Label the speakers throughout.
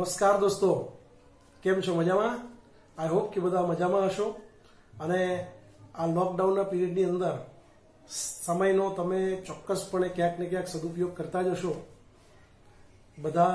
Speaker 1: नमस्कार दोस्तों, केम छो मजामा? आई होप कि बधा मजामा हशो અને આ લોકડાઉનના પીરિયડની અંદર સમયનો તમે ચોક્કસપણે ક્યાંક ને ક્યાંક સદુપયોગ કરતા જ હશો। બધા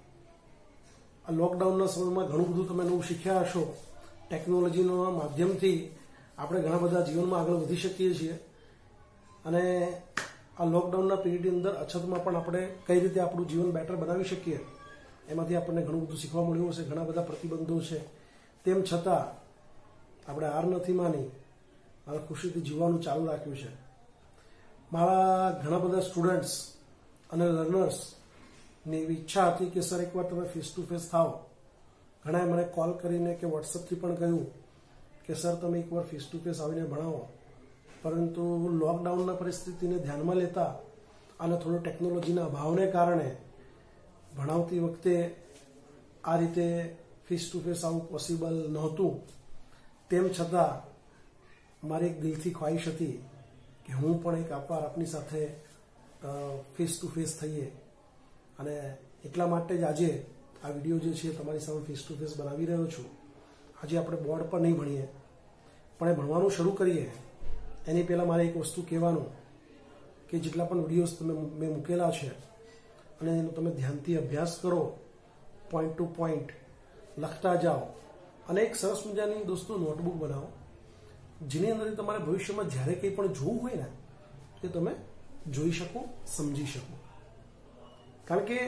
Speaker 1: આ લોકડાઉનના સમયમાં ઘણું બધું તમે નવું શીખ્યા હશો। ટેકનોલોજીના માધ્યમથી આપણે ઘણા બધા જીવનમાં આગળ વધી શકીએ છીએ અને આ લોકડાઉનના પીરિયડની અંદર અછતમાં પણ આપણે કઈ રીતે આપણું જીવન બેટર બનાવી શકીએ એમાંથી આપણને ઘણું બધું શીખવા મળ્યું હશે। ઘણા બધા પ્રતિબંધો છે, તેમ છતાં આપણે હાર નથી માની અને ખુશીથી જીવવાનું ચાલુ રાખ્યું છે। મારા ઘણા બધા સ્ટુડન્ટ્સ અને લર્નર્સની એવી ઈચ્છા હતી કે સર એકવાર તમે ફેસ ટુ ફેસ થાઓ। ઘણાએ મને કોલ કરીને કે વોટ્સઅપથી પણ કહ્યું કે સર તમે એકવાર ફેસ ટુ ફેસ આવીને ભણાવો, પરંતુ લોકડાઉનના પરિસ્થિતિને ધ્યાનમાં લેતા અને થોડો ટેકનોલોજીના અભાવને કારણે ભણાવતી વખતે આ રીતે ફેસ ટુ ફેસ આવું પોસિબલ નહોતું। તેમ છતાં મારી એક દિલથી ખ્વાહિશ હતી કે હું પણ એક વાર આપની સાથે ફેસ ટુ ફેસ થઈએ અને એટલા માટે જ આજે આ વિડીયો જે છે તમારી સામે ફેસ ટુ ફેસ બનાવી રહ્યો છું। આજે આપણે બોર્ડ પર નહીં ભણીએ પણ એ ભણવાનું શરૂ કરીએ એની પહેલાં મારે એક વસ્તુ કહેવાનું કે જેટલા પણ વિડીયોઝ મેં મૂકેલા છે અને એનો તમે ધ્યાનથી અભ્યાસ કરો, પોઈન્ટ ટુ પોઈન્ટ લખતા જાઓ અને એક સરસ મજાની દોસ્તો નોટબુક બનાવો જેની અંદર તમારે ભવિષ્યમાં જ્યારે કંઈ પણ જોવું હોય ને તે તમે જોઈ શકો, સમજી શકો। કારણ કે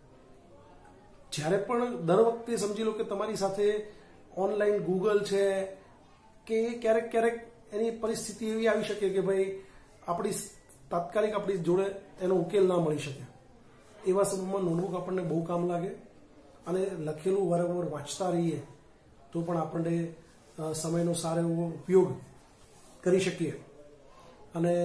Speaker 1: જ્યારે પણ દર વખતે સમજી લો કે તમારી સાથે ઓનલાઈન ગૂગલ છે કે ક્યારેક ક્યારેક એની પરિસ્થિતિ એવી આવી શકે કે ભાઈ આપણી તાત્કાલિક આપણી જોડે એનો ઉકેલ ના મળી શકે। એવા સમયમાં નોટબુક આપણને બહુ કામ લાગે અને લખેલું વારંવાર વાંચતા રહીએ તો પણ આપણને સમયનો સારો એવો ઉપયોગ કરી શકીએ। અને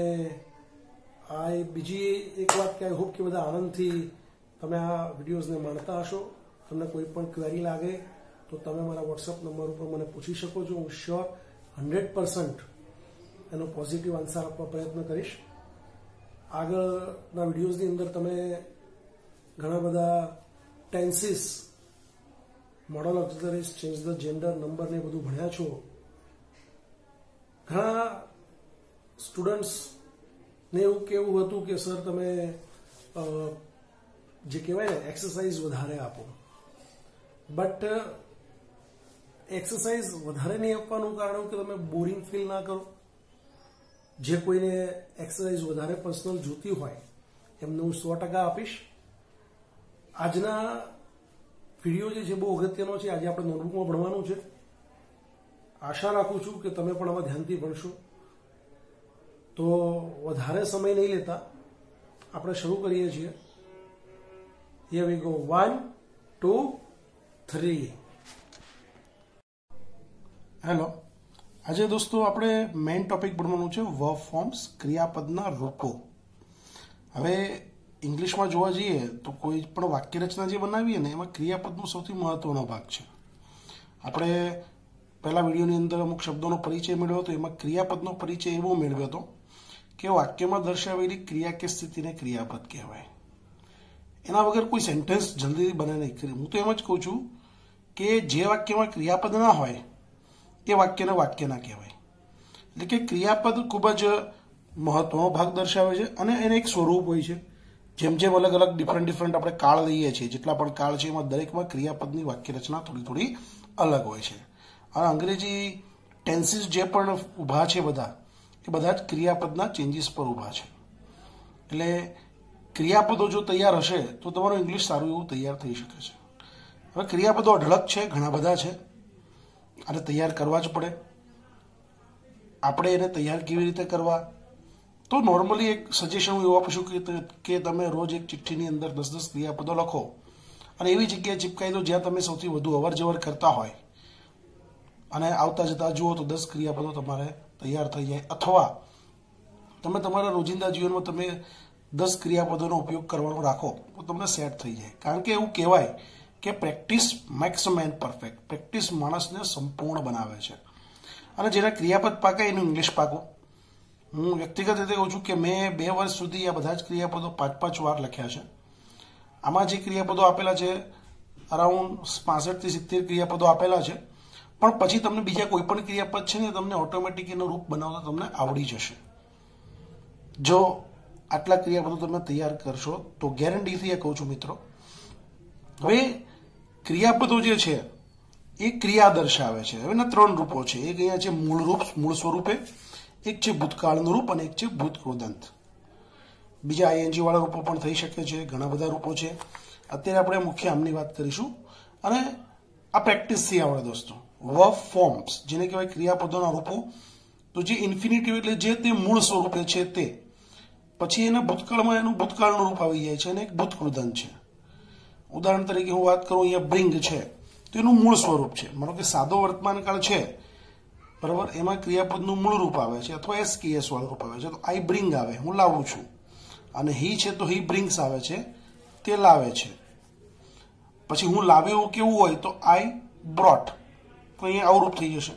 Speaker 1: આ બીજી એક વાત કે આઈ હોપ કે બધા આનંદથી તમે આ વિડીયોઝને માણતા હશો। તમને કોઈ પણ ક્વેરી લાગે તો તમે મારા વોટ્સઅપ નંબર ઉપર મને પૂછી શકો છો। હું શ્યોર 100% એનો પોઝિટિવ આન્સર આપવા પ્રયત્ન કરીશ। આગળના વિડીયોઝની અંદર તમે ઘણા બધા tenses, modal auxiliaries, change the gender, number ને બધું ભણ્યા છો। ઘણા સ્ટુડન્ટ્સને એવું કેવું હતું કે સર તમે જે કહેવાય ને એક્સરસાઇઝ વધારે આપો, બટ એક્સરસાઇઝ વધારે નહીં આપવાનું કારણ એવું કે તમે બોરિંગ ફીલ ના કરો। જે કોઈને એક્સરસાઇઝ વધારે પર્સનલ જોતી હોય એમને હું 100% આપીશ। આજના વિડીયો જે છે બહુ અગત્યનો છે। આજે આપણે નોટબુકમાં ભણવાનું છે। આશા રાખું છું કે તમે પણ આમાં ધ્યાનથી ભણશો। તો વધારે સમય નહીં લેતા આપણે શરૂ કરીએ છીએ। Here we go, 1 2 3। હેલો, આજે દોસ્તો આપણે મેઇન ટોપિક ભણવાનું છે વર્બ ફોર્મ્સ, ક્રિયાપદના રૂપો। હવે ઇંગ્લિશમાં જોવા જઈએ તો કોઈ પણ વાક્ય રચના જે બનાવીએ ને એમાં ક્રિયાપદનો સૌથી મહત્વનો ભાગ છે। આપણે પહેલા વિડીયોની અંદર અમુક શબ્દોનો પરિચય મેળવ્યો હતો, એમાં ક્રિયાપદનો પરિચય એવો મેળવ્યો હતો કે વાક્યમાં દર્શાવેલી ક્રિયા કે સ્થિતિને ક્રિયાપદ કહેવાય। એના વગર કોઈ સેન્ટેન્સ જલ્દી બને નહીં। હું તો એમ જ કહું છું કે જે વાક્યમાં ક્રિયાપદ ના હોય એ વાક્યને વાક્ય ના કહેવાય। એટલે કે ક્રિયાપદ ખૂબ જ મહત્વનો ભાગ દર્શાવે છે અને એને એક સ્વરૂપ હોય છે। જેમ જેમ અલગ અલગ ડિફરન્ટ આપણે કાળ લઈએ છીએ, જેટલા પણ કાળ છે એમાં દરેકમાં ક્રિયાપદની વાક્ય રચના થોડી થોડી અલગ હોય છે। અને અંગ્રેજી ટેન્સીસ જે પણ ઊભા છે બધા એ બધા જ ક્રિયાપદના ચેન્જીસ પર ઊભા છે। એટલે ક્રિયાપદો જો તૈયાર હશે તો તમારું ઇંગ્લિશ સારું એવું તૈયાર થઈ શકે છે। હવે ક્રિયાપદો અઢળક છે, ઘણા બધા છે અને તૈયાર કરવા જ પડે। આપણે એને તૈયાર કેવી રીતે કરવા? તો નોર્મલી એક સજેશન હું એવું આપું છું કે તમે રોજ એક ચિઠ્ઠીની અંદર 10-10 ક્રિયાપદો લખો અને એવી જગ્યાએ ચિપકાઈ દો જ્યાં તમે સૌથી વધુ અવર જવર કરતા હોય અને આવતા જતા જુઓ તો 10 ક્રિયાપદો તમારે તૈયાર થઈ જાય। અથવા તમે તમારા રોજિંદા જીવનમાં તમે 10 ક્રિયાપદોનો ઉપયોગ કરવાનો રાખો તો તમને સેટ થઈ જાય। કારણ કે એવું કહેવાય કે practice makes man perfect. Practice માણસને સંપૂર્ણ બનાવે છે અને જેના ક્રિયાપદ પાકે એનું ઇંગ્લિશ પાકું। હું વ્યક્તિગત રીતે કહું છું કે મેં 2 વર્ષ સુધી આ બધા જ ક્રિયાપદો 5-5 વાર લખ્યા છે। આમાં જે ક્રિયાપદો આપેલા છે અરાઉન્ડ 65 થી 70 ક્રિયાપદો આપેલા છે, પણ પછી તમને બીજા કોઈ પણ ક્રિયાપદ છે ને તમને ઓટોમેટિક એનું રૂપ બનાવતા તમને આવડી જશે. જો આટલા ક્રિયાપદો તમે તૈયાર કરશો તો ગેરંટીથી એ કહું છું મિત્રો. હવે ક્રિયાપદો જે છે એ ક્રિયા દર્શાવે છે. હવે એના 3 રૂપો છે. એક અહીંયા છે મૂળ રૂપ, મૂળ સ્વરૂપે, એક છે ભૂતકાળનું રૂપ અને એક છે ભૂતકૃદંત. બીજા આઈએનજી વાળા રૂપો પણ થઈ શકે છે, ઘણા બધા રૂપો છે. અત્યારે આપણે મુખ્ય આમની વાત કરીશું અને આ પ્રેક્ટિસથી આવડે દોસ્તો. વર્બ ફોર્મ્સ જેને કહેવાય ક્રિયાપદોના રૂપો. તો જે ઇન્ફિનિટિવ એટલે જે તે મૂળ સ્વરૂપે છે તે, પછી એના ભૂતકાળમાં એનું ભૂતકાળનું રૂપ આવી જાય છે અને એક ભૂતકૃદંત છે. ઉદાહરણ તરીકે હું વાત કરું, અહીંયા બ્રિંગ છે તો એનું મૂળ સ્વરૂપ છે. માનો કે સાદો વર્તમાનકાળ છે, બરાબર, એમાં ક્રિયાપદનું મૂળ રૂપ આવે છે અથવા એસકેએસ વાળું રૂપ આવે છે. તો આઈ બ્રિંગ આવે, હું લાવું છું. અને હી છે તો હી બ્રિંગ્સ આવે છે, તે લાવે છે. પછી હું લાવ્યો કેવું હોય તો આઈ બ્રોટ, તો અહીંયા આવું રૂપ થઈ જશે,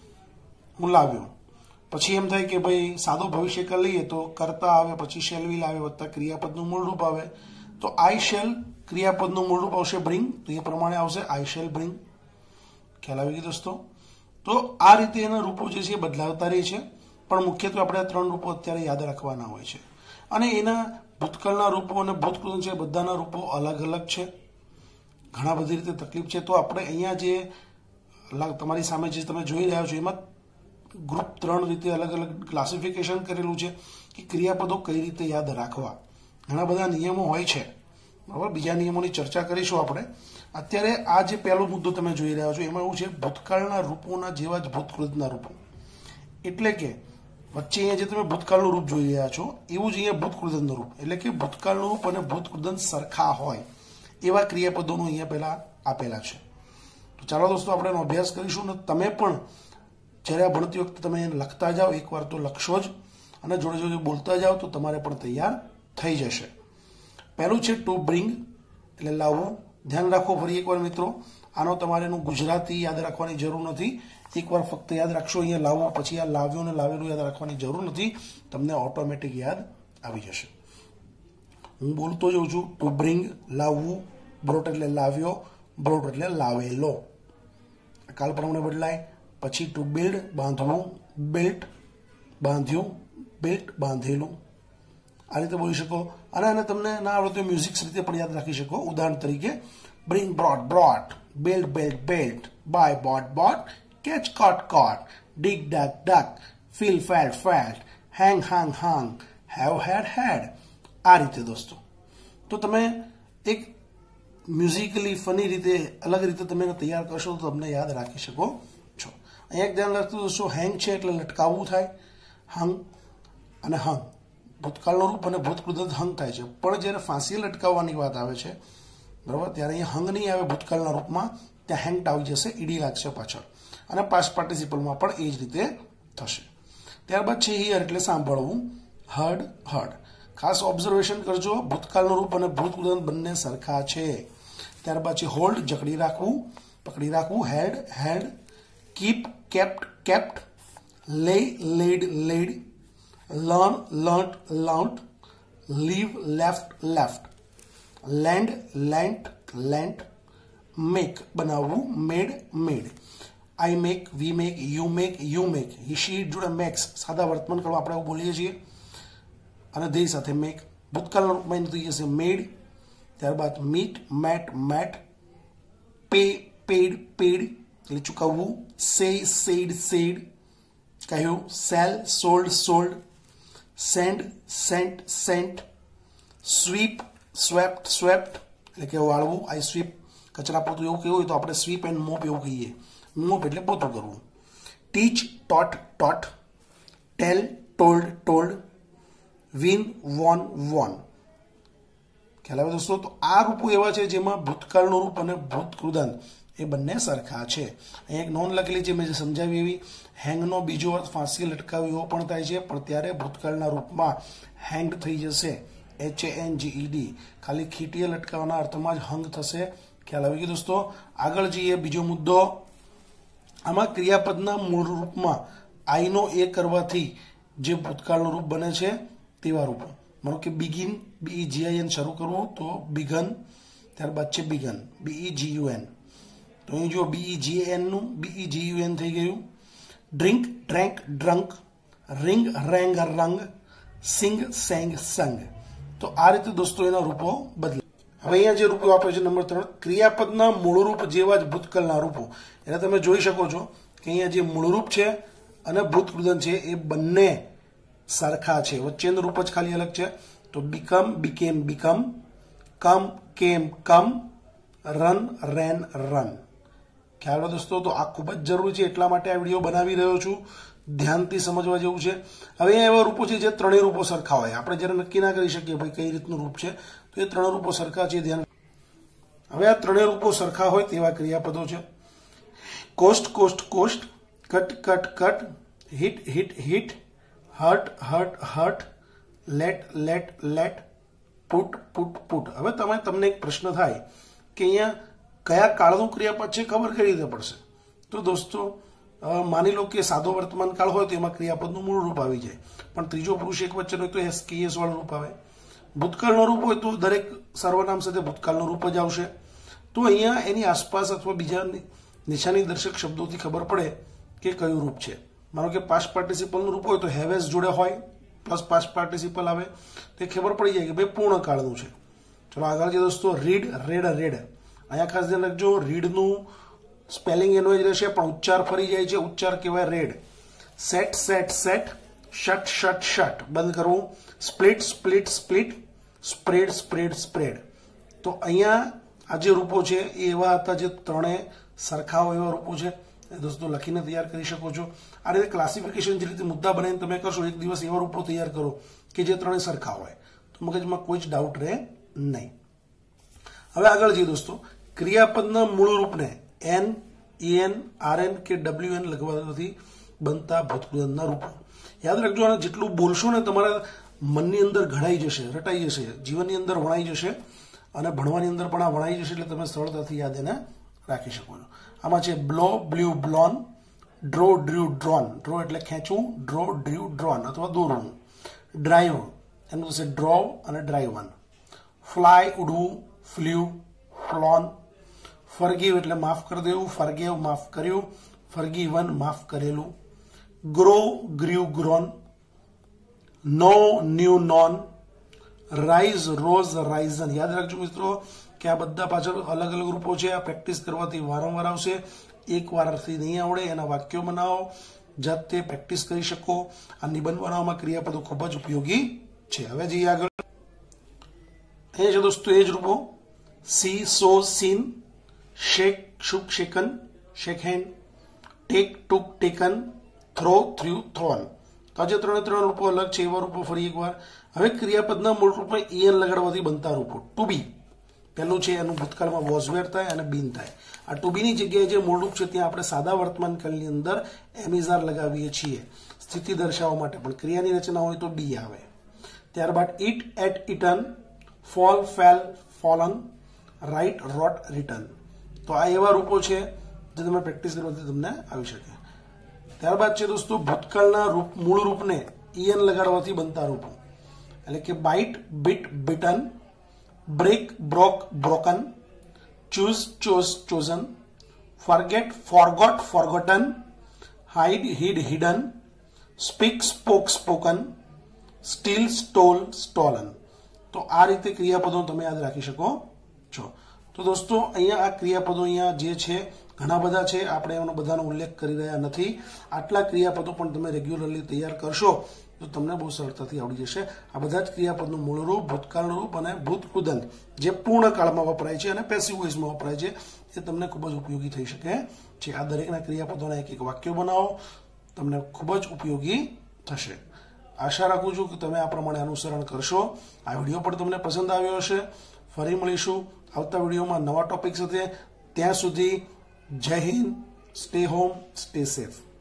Speaker 1: હું લાવ્યો. પછી એમ થાય કે ભાઈ સાદો ભવિષ્યકાળ લઈએ તો કરતા આવે, પછી શેલ વિલ આવે, વત્તા ક્રિયાપદનું મૂળ રૂપ આવે. તો આઈ શેલ ક્રિયાપદનું મૂળ રૂપ આવશે બ્રિંગ, તો એ પ્રમાણે આવશે આઈ શેલ બ્રિંગ. ખ્યાલ આવી ગયો દોસ્તો? તો આ રીતે એના રૂપો જે છે એ બદલાવતા રહે છે, પણ મુખ્યત્વે આપણે આ 3 રૂપો અત્યારે યાદ રાખવાના હોય છે. અને એના ભૂતકાળના રૂપો અને ભૂતકૃદંત છે, બધાના રૂપો અલગ અલગ છે, ઘણા બધી રીતે તકલીફ છે. તો આપણે અહીંયા જે તમારી સામે જે તમે જોઈ રહ્યા છો એમાં ગ્રુપ 3 રીતે અલગ અલગ ક્લાસિફિકેશન કરેલું છે કે ક્રિયાપદો કઈ રીતે યાદ રાખવા. ઘણા બધા નિયમો હોય છે, બરાબર. બીજા નિયમોની ચર્ચા કરીશું આપણે. અત્યારે આ જે પહેલો મુદ્દો તમે જોઈ રહ્યા છો એમાં એવું છે ભૂતકાળના રૂપોના જેવા જ ભૂતકૃદંતના રૂપો. એટલે કે વચ્ચે અહીંયા જે તમે ભૂતકાળનું રૂપ જોઈ રહ્યા છો એવું જ અહીંયા ભૂતકૃદંતનું રૂપ, એટલે કે ભૂતકાળનું રૂપ અને ભૂતકૃદંત સરખા હોય એવા ક્રિયાપદોનું અહીંયા પહેલા આપેલા છે. તો ચાલો દોસ્તો આપણે એનો અભ્યાસ કરીશું. ને તમે પણ જ્યારે આ ભણતી વખતે તમે એને લખતા જાઓ, એકવાર તો લખશો જ, અને જોડે જોડે બોલતા જાઓ તો તમારે પણ તૈયાર થઈ જશે. પહેલું છે ટુ બ્રિંગ, એટલે લાવવું. ધ્યાન રાખો ફરી એકવાર મિત્રો, આનો તમારે એનું ગુજરાતી યાદ રાખવાની જરૂર નથી. એકવાર ફક્ત યાદ રાખશો અહીંયા લાવવું, પછી આ લાવ્યો ને લાવેલું યાદ રાખવાની જરૂર નથી, તમને ઓટોમેટિક યાદ આવી જશે. હું બોલતો જઉં છું. ટુ બ્રિંગ લાવવું, બ્રોટ એટલે લાવ્યો, બ્રોટ એટલે લાવેલો, કાલ પ્રમાણે બદલાય. પછી ટુ બિલ્ડ બાંધવું, બિલ્ટ બાંધ્યું, બિલ્ટ બાંધેલું, આ રીતે બોલી શકો. અને આને તમને ના આવડે તો મ્યુઝિક્સ રીતે પણ યાદ રાખી શકો. ઉદાહરણ તરીકે bring brought brought, build built built, buy bought bought, catch caught caught, dig dug dug, feel felt felt, hang hung hung, have had had. આ રીતે દોસ્તો તો તમે એક મ્યુઝિકલી ફની રીતે અલગ રીતે તમે તૈયાર કરશો તો તમને યાદ રાખી શકો છો. અહીંયા એક ધ્યાન રાખતું દોસ્તો, હેંગ છે એટલે લટકાવવું થાય, હંગ અને હંગ ભૂતકાળનું રૂપ અને ભૂતકૃદંત હંગ થાય છે. પણ જ્યારે ફાંસી લટકાવવાની વાત આવે છે, બરાબર, ત્યારે અહીંયા હંગ નહીં આવે ભૂતકાળના રૂપમાં, ત્યાં હેંગટ આવી જશે, ઈડી લાગશે પાછળ. અને પાસ્ટ પાર્ટિસિપલમાં પણ એ જ રીતે થશે. ત્યારબાદ છે હિયર એટલે સાંભળવું, હર્ડ હર્ડ. ખાસ ઓબ્ઝર્વેશન કરજો, ભૂતકાળનું રૂપ અને ભૂતકૃદંત બંને સરખા છે. ત્યારબાદ છે હોલ્ડ, જકડી રાખવું, પકડી રાખવું, held held, keep kept kept, lay laid laid, learn learnt learnt, leave left left, lend lent lent, make બનાવવું, made made. I make, we make, you make, you make. He she જોડે makes, સાદા વર્તમાન કાળમાં આપણે આવું બોલીએ છીએ, અને ધ્યેય સાથે મેક. ભૂતકાળના રૂપમાં થઈ જશે મેડ. ત્યારબાદ meet met met, pay paid paid એટલે ચૂકવવું, સે સેડ સેડ કહ્યું, sell sold sold, send sent sent, sweep swept swept એટલે કે વાળવું. આઈ સ્વીપ કચરા પોતું એવું કેવું હોય તો આપણે સ્વીપ એન્ડ મોપ એવું કહીએ. મોપ એટલે પોતું કરવું. Teach taught taught, tell told told, win won won. ખ્યાલ આવે દોસ્તો? તો આ રૂપો એવા છે જેમાં ભૂતકાળનું રૂપ અને ભૂતકૃદંત એ બંને સરખા છે. અહીંયા એક નોંધ લખેલી છે મેં જે સમજાવી એવી, હેંગનો બીજો અર્થ ફાંસી લટકાવી એવો પણ થાય છે, પણ ત્યારે ભૂતકાળના રૂપમાં હેંગડ થઈ જશે, HANGED. ખાલી ખીટીએ લટકાવવાના અર્થમાં જ હંગ થશે. ખ્યાલ આવી ગયો દોસ્તો? આગળ જઈએ, બીજો મુદ્દો. આમાં ક્રિયાપદના મૂળ રૂપમાં આઈનો એ કરવાથી જે ભૂતકાળનું રૂપ બને છે તેવા રૂપો. માનો કે બિગિન, BEGIN શરૂ કરવું તો બિગન, ત્યારબાદ છે બીગન, BEGUN. તો અહીં જો BEGAN નું BEGUN થઈ ગયું. Drink, drank, drunk, ring, rang, rung, sing, sang, સંગ. તો આ રીતે દોસ્તો એના રૂપો બદલે. હવે અહીંયા જે રૂપો આપે છે નંબર 3, ક્રિયાપદના મૂળરૂપ જેવા જ ભૂતકાળના રૂપો. એટલે તમે જોઈ શકો છો કે અહીંયા જે મૂળરૂપ છે અને ભૂતકૃદન છે એ બંને સરખા છે, વચ્ચેનું રૂપ જ ખાલી અલગ છે. તો બીકમ, બીકેમ, બીકમ, કમ, કેમ, કમ, રન, રેન, રન. ખ્યાલ દોસ્તો, તો આ ખૂબ જ જરૂરી છે, એટલા માટે આ વિડીયો બનાવી રહ્યો છું, ધ્યાનથી સમજવા જેવું છે. હવે અહીંયા એવા રૂપો છે જે ત્રણેય રૂપો સરખા હોય. આપણે જ્યારે નક્કી ના કરી શકીએ ભાઈ કઈ રીતનું રૂપ છે, તો એ ત્રણ રૂપો સરખા છે, ધ્યાન. હવે આ ત્રણેય રૂપો સરખા હોય તેવા ક્રિયાપદો છે. Cost, cost, cost, cut, cut, cut, hit, hit, hit, hurt, hurt, hurt, let, let, let, put, put, put. હવે તમને એક પ્રશ્ન થાય કે અહીંયા કયા કાળનું ક્રિયાપદ છે ખબર કઈ રીતે પડશે? તો દોસ્તો માની લો કે સાદો વર્તમાન કાળ હોય તો એમાં ક્રિયાપદનું મૂળ રૂપ આવી જાય, પણ ત્રીજો પુરુષ એક વચન હોય તો SKS વાળું રૂપ આવે. ભૂતકાળનો રૂપ હોય તો દરેક સર્વનામ સાથે ભૂતકાળનું રૂપ જ આવશે. તો અહીંયા એની આસપાસ અથવા બીજા નિશાની દર્શક શબ્દોથી ખબર પડે કે કયું રૂપ છે. માનો કે પાસ્ટ પાર્ટિસિપલનું રૂપ હોય તો હેવેસ જોડે હોય પ્લસ પાસ્ટ પાર્ટિસિપલ આવે, તો ખબર પડી જાય કે ભાઈ પૂર્ણ કાળનું છે. ચલો આગળ જે દોસ્તો, રીડ, રેડ, રેડ. અહીંયા ખાસ ધ્યાન રાખજો, રીડનું સ્પેલિંગ એનો જ રહેશે પણ ઉચ્ચાર ફરી જાય છે, ઉચ્ચાર કહેવાય read. Set, set, set, shut, shut, shut, બંધ કરવું. Split, split, split, spread, spread, spread. તો અહીંયા આ જે રૂપો છે એ એવા હતા જે ત્રણે સરખા હોય એવા રૂપો છે. દોસ્તો લખીને તૈયાર કરી શકો છો. આ રીતે ક્લાસિફિકેશન જે રીતે મુદ્દા બનાવીને તમે કરશો, એક દિવસ એવા રૂપો તૈયાર કરો કે જે ત્રણે સરખા હોય, તો મગજમાં કોઈ જ ડાઉટ રહે નહીં. હવે આગળ જઈએ દોસ્તો, ક્રિયાપદના મૂળ રૂપને N, EN, RN કે WN લખવાથી બનતા ભૂતકૃદનના રૂપો. યાદ રાખજો, અને જેટલું બોલશો ને તમારા મનની અંદર ઘડાઈ જશે, રટાઈ જશે, જીવનની અંદર વણાઈ જશે, અને ભણવાની અંદર પણ આ વણાઈ જશે, એટલે તમે સરળતાથી યાદ એને રાખી શકો છો. આમાં છે blow, blew, blown, draw, drew, drawn. Draw એટલે ખેંચવું, ડ્રો, ડ્ર્યુ, ડ્રોન અથવા દોરવું. ડ્રાઈવ એનું થશે ડ્રોવ અને ડ્રાઈવન. ફ્લાય ઉડવું, ફ્લ્યુ, ફ્લોન. ફરગીવ એટલે માફ કરી દેવું, ફરગેવ માફ કર્યું, ફરગીવન માફ કરેલું. Grow, grew, grown. Know, knew, known. Rise, rose, risen. યાદ રાખજો મિત્રો કે આ બધા પાછળ અલગ અલગ રૂપો છે. આ પ્રેક્ટિસ કરવાથી વારંવાર આવશે. એક વારથી નહીં આવડે એના વાક્યો બનાવો, જાતે પ્રેક્ટિસ કરી શકો. આ નિબંધ બનાવવામાં ક્રિયાપદો ખૂબ જ ઉપયોગી છે. હવે જઈએ આગળ. એ છે દોસ્તો એ જ રૂપો, see, saw, seen, shake, shook, shaken, shake hand, take, took, taken, throw, threw, thrown. તો આજે ત્રણ રૂપો અલગ છે, એવા રૂપો ફરી એકવાર. હવે ક્રિયાપદના મૂળ રૂપમાં EN લગાડવાથી બનતા રૂપો. ટુ બી પહેલું છે, એનું ભૂતકાળમાં વોઝ વેર થાય અને બીન થાય. આ ટુ બીની જગ્યાએ જે મૂળ રૂપ છે ત્યાં આપણે સાદા વર્તમાન કાળની અંદર એમિઝાર લગાવીએ છીએ સ્થિતિ દર્શાવવા માટે, પણ ક્રિયાની રચના હોય તો બી આવે. ત્યારબાદ eat, ate, eaten, fall, fell, fallen, write, wrote, written. તો આ એવા રૂપો છે જે તમે પ્રેક્ટિસ કરવાથી તમને આવી શકે. ત્યારબાદ છે દોસ્તો ભૂતકાળના મૂળ રૂપને EN લગાડવાથી બનતા રૂપો, એટલે કે bite, bit, bitten, break, broke, broken, choose, chose, chosen, forget, forgot, forgotten, hide, hid, hidden, speak, spoke, spoken, steal, stole, stolen. તો આ રીતે ક્રિયાપદો તમે યાદ રાખી શકો છો. તો દોસ્તો અહીંયા આ ક્રિયાપદો અહીંયા જે છે ઘણા બધા છે, આપણે એનો બધાનો ઉલ્લેખ કરી રહ્યા નથી. આટલા ક્રિયાપદો પણ તમે રેગ્યુલરલી તૈયાર કરશો તો તમને બહુ સરળતાથી આવડી જશે. આ બધા જ ક્રિયાપદનું મૂળ રૂપ, ભૂતકાળનું રૂપ અને ભૂતકૃદન જે પૂર્ણ કાળમાં વપરાય છે અને પેસિવ વોઇસમાં વપરાય છે, એ તમને ખૂબ જ ઉપયોગી થઈ શકે છે. આ દરેકના ક્રિયાપદોના એક એક વાક્યો બનાવો, તમને ખૂબ જ ઉપયોગી થશે. આશા રાખું છું કે તમે આ પ્રમાણે અનુસરણ કરશો. આ વિડીયો પણ તમને પસંદ આવ્યો હશે. ફરી મળીશું આવતા વિડીયોમાં નવા ટોપિક સાથે. ત્યાં સુધી જય હિન્દ, સ્ટે હોમ, સ્ટે સેફ.